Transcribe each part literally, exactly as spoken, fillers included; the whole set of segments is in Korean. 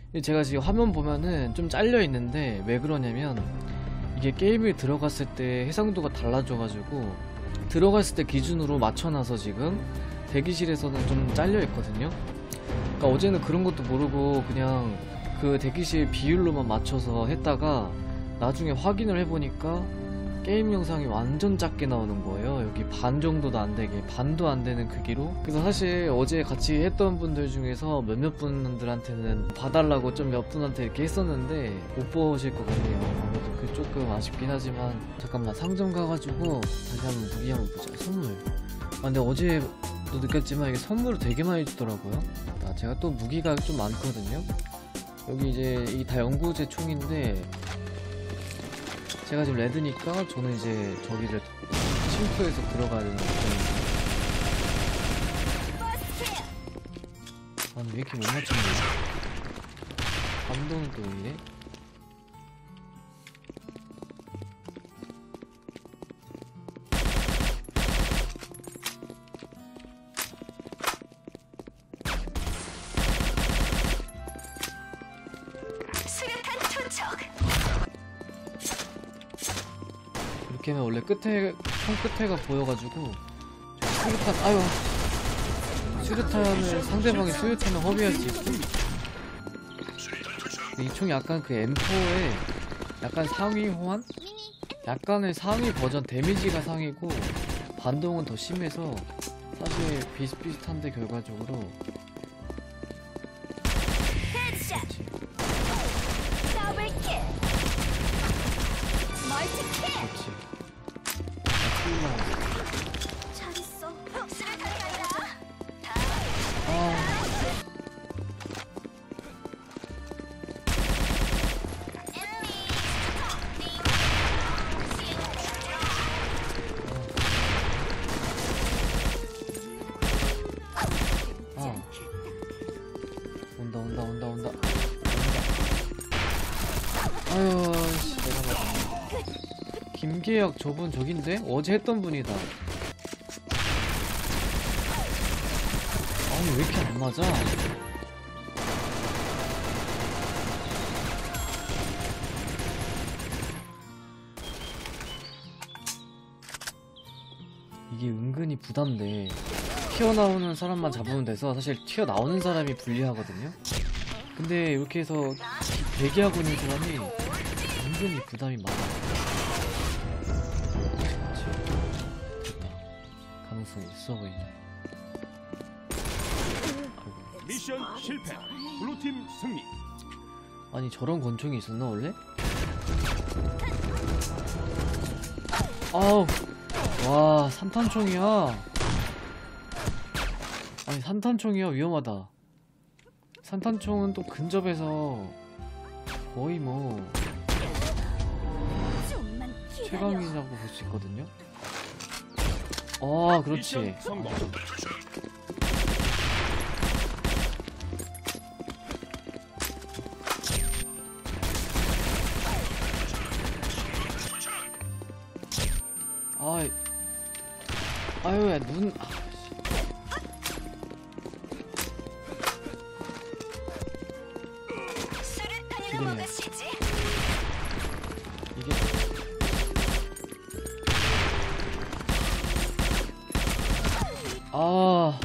제가 지금 화면 보면은 좀 잘려 있는데 왜 그러냐면 이게 게임에 들어갔을 때 해상도가 달라져가지고 들어갔을 때 기준으로 맞춰놔서 지금 대기실에서는 좀 잘려 있거든요. 그러니까 어제는 그런 것도 모르고 그냥 그 대기실 비율로만 맞춰서 했다가 나중에 확인을 해보니까 게임 영상이 완전 작게 나오는 거예요. 여기 반 정도도 안 되게, 반도 안 되는 크기로. 그래서 사실 어제 같이 했던 분들 중에서 몇몇 분들한테는 봐달라고 좀 몇 분한테 이렇게 했었는데 못 보실 것 같네요. 아무래도 그 조금 아쉽긴 하지만. 잠깐만, 상점 가가지고 다시 한번 무기 한번 보자. 선물. 아 근데 어제도 느꼈지만 이게 선물을 되게 많이 주더라고요. 아, 제가 또 무기가 좀 많거든요. 여기 이제 이 다 연구제 총인데 제가 지금 레드니까 저는 이제 저기를 싱크에서 들어가야 되는 거죠. 아니 왜 이렇게 못 맞추는 거야? 감동은 또 왜 이래? 이렇게 하면 원래 끝에, 총 끝에가 보여가지고 수류탄, 아유 수류탄을 상대방이 수류탄을 허비할 수 있고. 이 총이 약간 그 엠포의 약간 상위 호환? 약간의 상위 버전, 데미지가 상이고 반동은 더 심해서 사실 비슷비슷한데 결과적으로. 그렇지. 그렇지. 아. 아. 온다 온다 온다 온다. 아유 씨, 내가 맞았네. 김계혁 저분 저긴데? 어제 했던 분이다. 아니 왜 이렇게 안 맞아? 이게 은근히 부담돼. 튀어나오는 사람만 잡으면 돼서 사실 튀어나오는 사람이 불리하거든요. 근데 이렇게 해서 대기하고 있는 사람이 은근히 부담이 많아. 그치. 됐다. 가능성이 있어 보이네. 미션 실패. 블루팀 승리. 아니 저런 권총이 있었나 원래? 아우 와 산탄총이야. 아니 산탄총이야. 위험하다. 산탄총은 또 근접해서 거의 뭐 최강이라고 볼 수 있거든요. 아 그렇지. 아이, 아유, 야, 눈, 아, 지금이야. 이게, 아,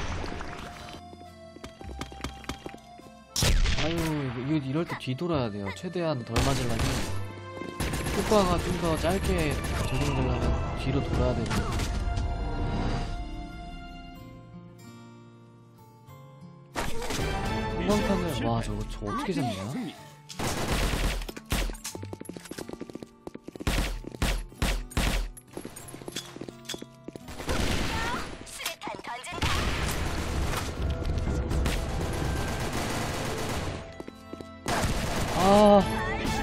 아유, 이거, 이거 이럴 때 뒤돌아야 돼요. 최대한 덜 맞으려면. 효과가 좀 더 짧게 적용되려면 뒤로 돌아야 되고. 후방탄을 와 저거 저 어떻게 잡냐? 아.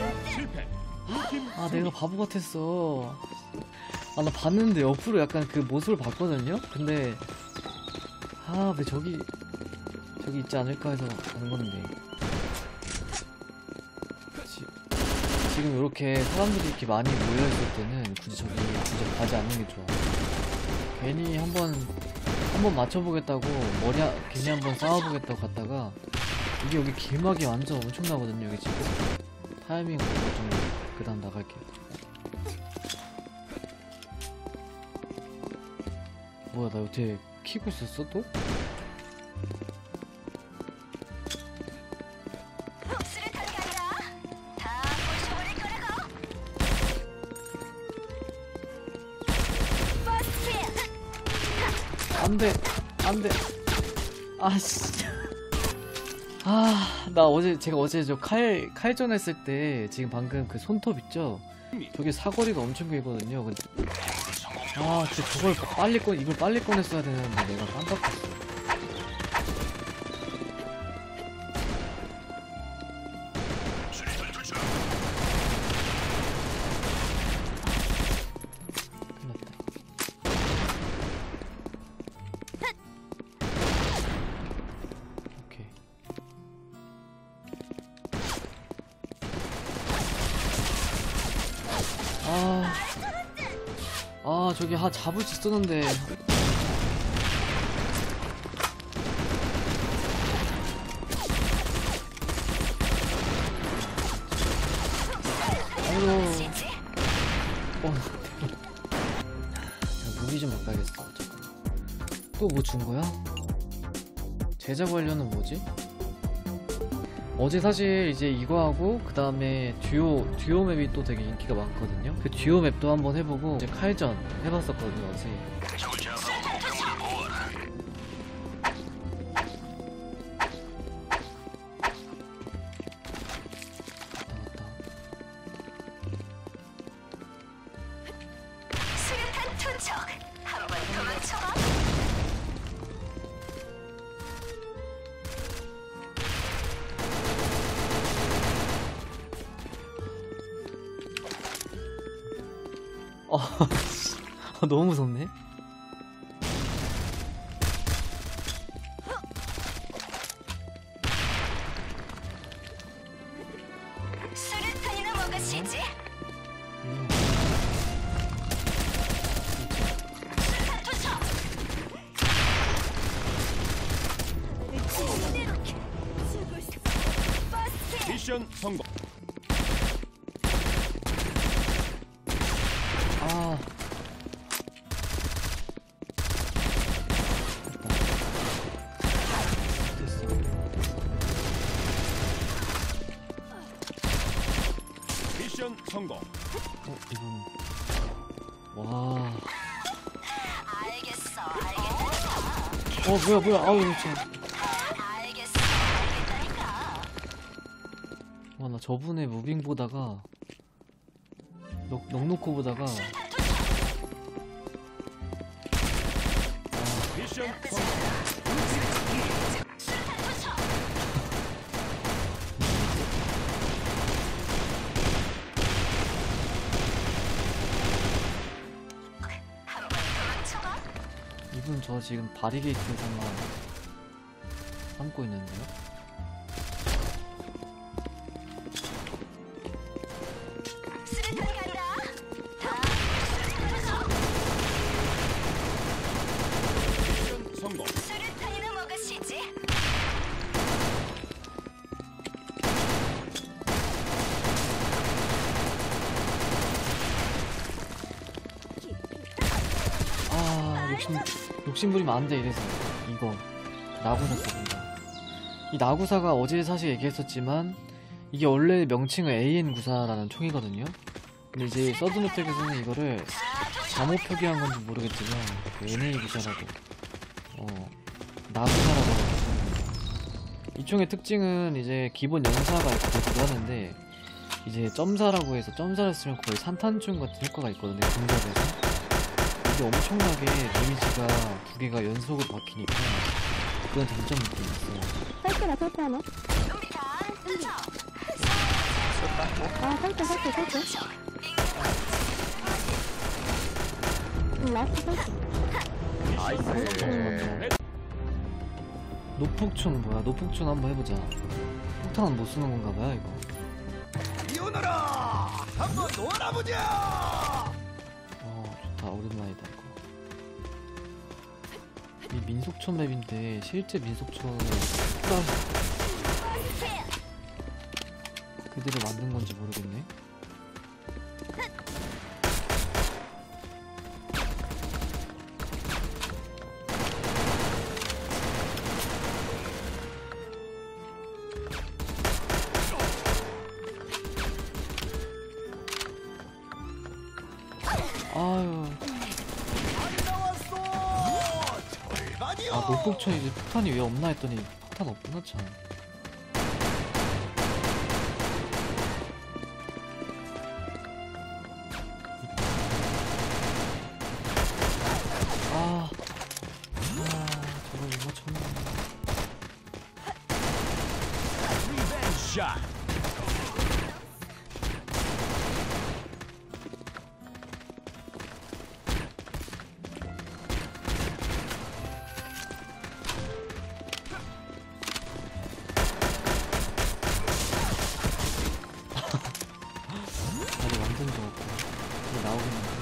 아 내가 바보 같았어. 아 나 봤는데 옆으로 약간 그 모습을 봤거든요? 근데 아 왜 저기 저기 있지 않을까 해서 가는 건데. 지, 지금 이렇게 사람들이 이렇게 많이 모여있을 때는 굳이 저기 굳이 가지 않는 게 좋아. 괜히 한번 한번 맞춰보겠다고 머리 하, 괜히 한번 싸워보겠다고 갔다가 이게 여기 길막이 완전 엄청나거든요. 여기 지금 타이밍 좀 그 다음 나갈게요. 뭐야, 나 여태 키고 있었어 또? 안돼 안돼. 아씨. 아, 나 어제 제가 어제 저 칼 칼전 했을 때 지금 방금 그 손톱 있죠? 저게 사거리가 엄청 길거든요. 근데 아, 진짜 저걸 빨리 꺼 이걸 빨리 꺼냈어야 되는데 내가 깜빡했어. 아, 아 저기 하 잡을 수 있었는데. 아이고. 어, 자, 무기 좀 바꿔야겠어. 또 뭐 준 거야? 제자 관련은 뭐지? 어제 사실 이제 이거 하고 그 다음에 듀오 듀오 맵이 또 되게 인기가 많거든요. 그 듀오 맵도 한번 해보고 이제 칼전 해봤었거든요 어제. 수류탄 투척. 한번 도망쳐봐. 어, 너무 무섭네. 수류탄이나 먹으시지. 음. 수류탄 투척. 버스트. 미션 성공. 아. 됐어. 미션 성공. 어, 이건. 와. 알겠어, 알겠다니까. 어, 뭐야, 뭐야. 아우, 참. 알겠어, 알겠다니까. 와, 나 저분의 무빙 보다가. 넉, 넉놓고 보다가. 미션 성공. 한번 도망쳐봐. 이분 저 지금 바리게이트 상만 삼고 있는데요? 수류탄 간다. 다 미션 성공. 수류탄이나 먹으시지. 아, 욕심, 욕심 부리면 안 돼, 이래서. 이거. 나구사 써본다. 이 나구사가 어제 사실 얘기했었지만, 이게 원래 명칭은 에이엔 구사라는 총이거든요? 근데 이제 서든어택에서는 이거를 잘못 표기한 건지 모르겠지만, 그 엔에이 구사라고, 어, 나구사라고 하거든요. 이 총의 특징은 이제 기본 연사가 있기도 하는데, 이제 점사라고 해서 점사를 쓰면 거의 산탄총 같은 효과가 있거든요, 중갑에서. 이게 엄청나게 데미지가 두 개가 연속으로 박히니까 그건 장점 느낌이 있어요. 설대라 설대 하나. 수류탄 투척. 아 설대 설대 설대. 응 라스트 설대. 노폭촌 뭐야? 노폭촌 한번 해보자. 폭탄은 못 쓰는 건가 봐요 이거. 이오너라 한번 놀아보자. 어 좋다. 오랜만이다 이거. 이 민속촌 맵인데 실제 민속촌을 그대로 만든 건지 모르겠네. 아유. 많이 나왔어. 절반이요. 아, 목폭처 이제 폭탄이 왜 없나 했더니 폭탄 없구나, 참. 아, 아, 저걸 못 맞췄네. 리벤지 샷. 다리 완전 좋았고. 이제 나오겠는데?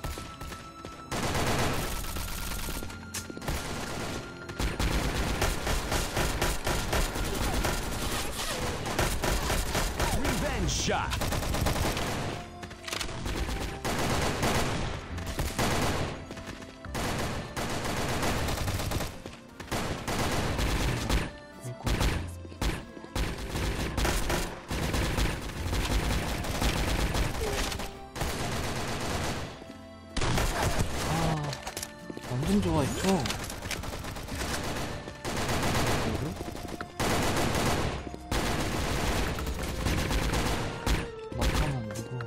리벤지 샷. 아이고. 아, 완전 좋아했죠? 뭐를? 막하면 누구?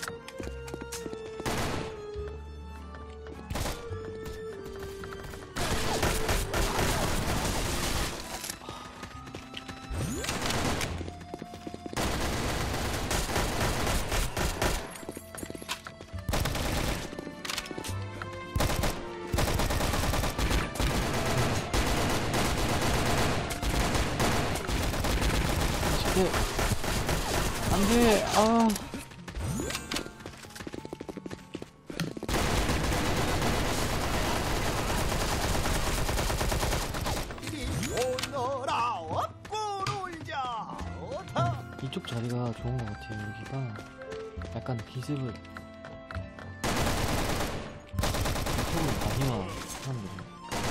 안돼, 안돼, 아. 오너라 업고 놀자. 오타. 이쪽 자리가 좋은 것 같아요. 여기가 약간 기습을 이쪽으로 많이 와 사람들이.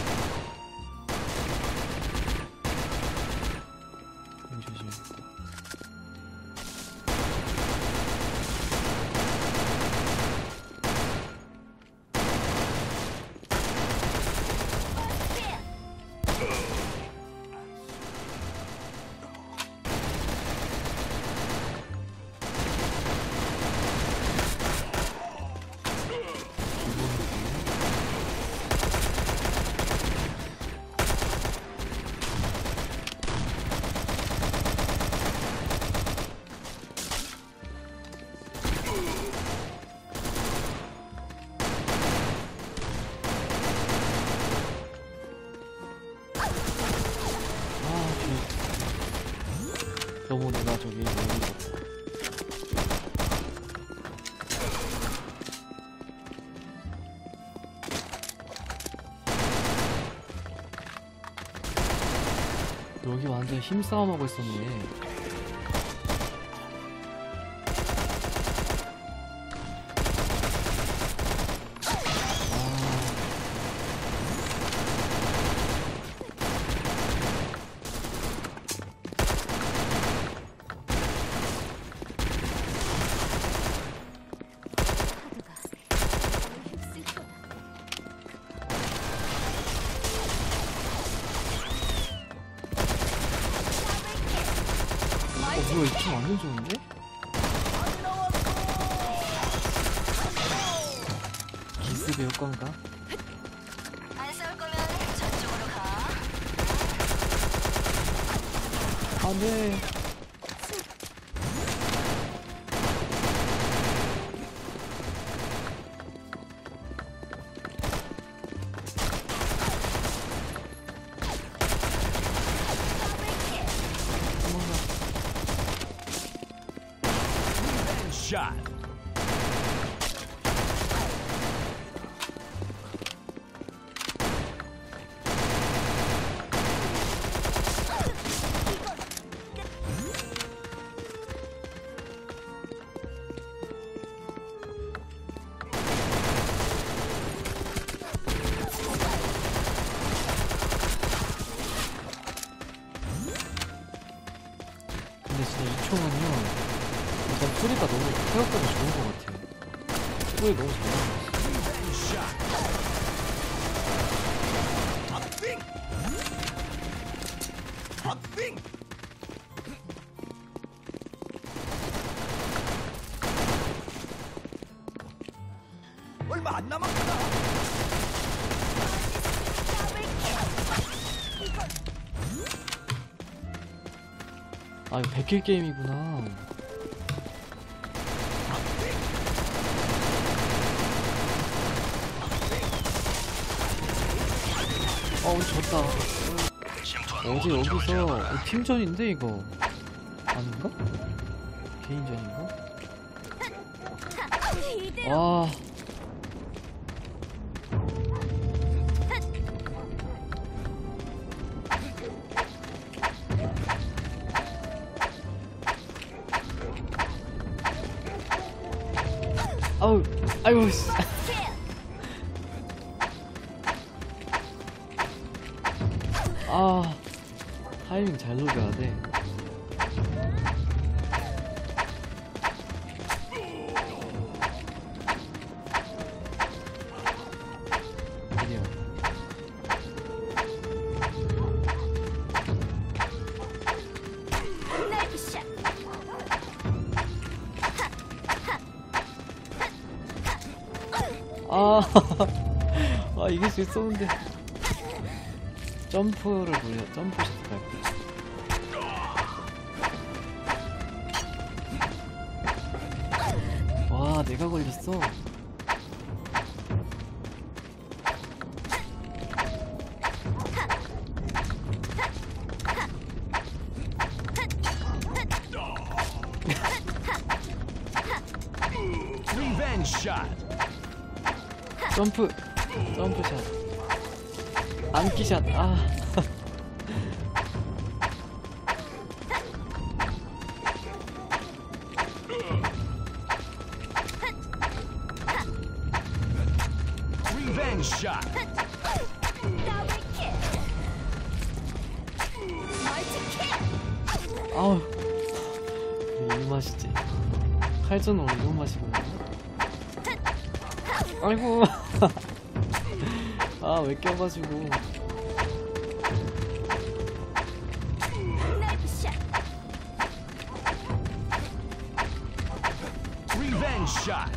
여기 조심. 너무 내가 저기 멀리 갔다. 여기 완전 힘싸움하고 있었네. 어, 뭐야, 이 팀 완전 좋은데? 많이 나왔어. 기습의 효과인가? 안 싸울 거면 저쪽으로 가. 아, 네. 샷. 근데 진짜 이 총은요 일단 소리가 너무 생각보다 좋은 것 같아요. 소리 너무 잘 나요. Revenge shot. 박빙. 박빙. 얼마 안 남았구나. 아 이거 백 킬 게임이구나. 어 우리 졌다. 어제 여기서 팀전인데 이거 아닌가? 개인전인가? 와 아우 아이고 씨. 아 타이밍 잘 녹여야 돼. 드디어. 나이프샷. 아, 아 이길 수 있었는데 점프를 돌려 점프 샷 와 내가 걸렸어. Revenge shot. 점프 점프샷 안기샷. 아 Revenge shot. 더블킬. 멀티킬. 아우 이 맛이지. 칼전 원래 이런 맛이구나. 아이고 아 왜 껴가지고. 나이프샷. Revenge shot.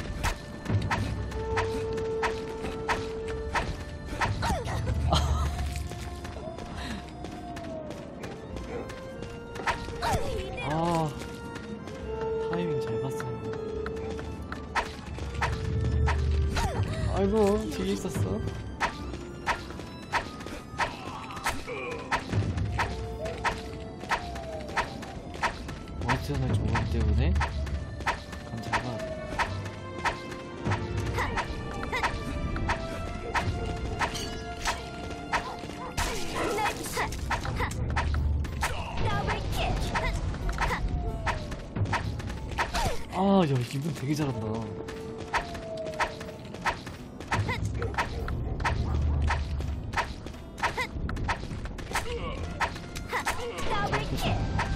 아 타이밍 잘 봤어. 아이고 뒤에 있었어. 화이트는 좋아하기 때문에 감자가 나이프샷. 더블킬. 아야 이분 되게 잘한다. 더블킬.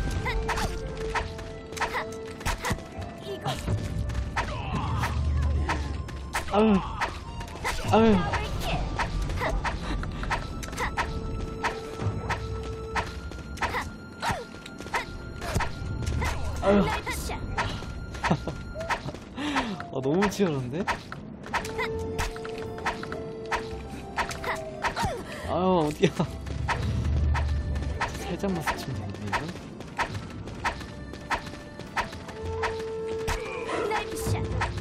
이거 아유 아유 더블킬. 아유 나이프샷. 아 너무 치열한데? 아유 어디야. 살짝만 스치면 되는데 이건? 나이프샷.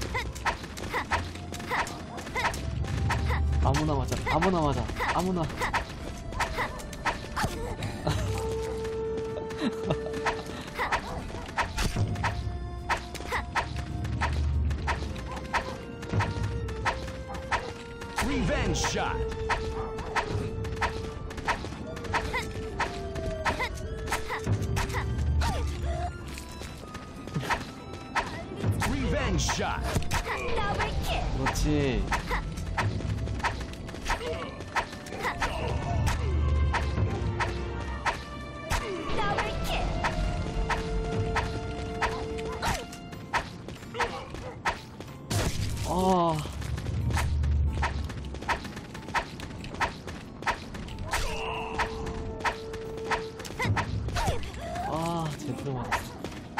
아무나 맞아 아무나 맞아 아무나. Revenge shot. Revenge shot. 더블킬. 그렇지. 더블킬.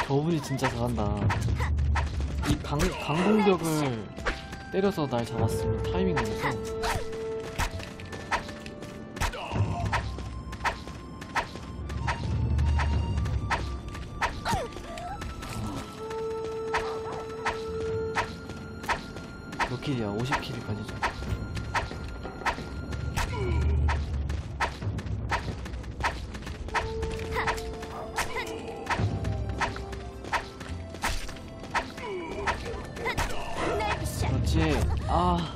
저분이 진짜 잘한다. 이 강, 강공격을 때려서 날 잡았으면 타이밍 내서 몇 킬이야? 오십 킬까지 줘. 나이스 샷. 그렇지. 아,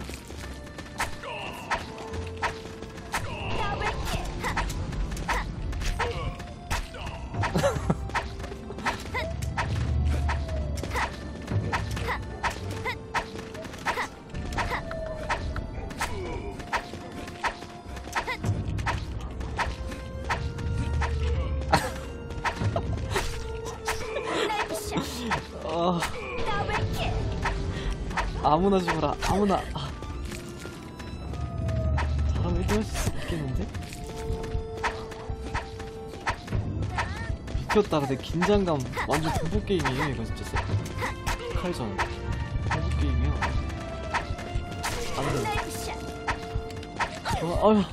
더블킬. 나이스 샷. 아, 더블킬. 아무나 죽어라. 아무나. 아. 잘하면 일 등 할 수 있겠는데? 미쳤다. 근데 긴장감 완전 공포 게임이에요. 이거 진짜. 칼전 공포 게임이야. 안돼. 나이스 샷. 어, 아유.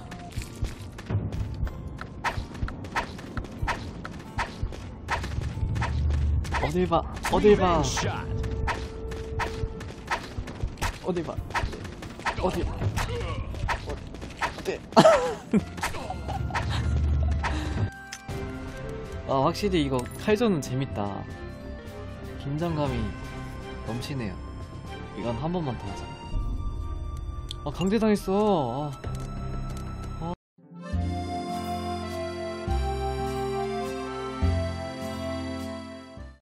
어딜 봐. 어딜 봐. Revenge shot. 어딜 봐. 어디. 어디. 아, 확실히 이거 칼전은 재밌다. 긴장감이 넘치네요. 이건 한 번만 더 하자. 아, 강제당했어. 아.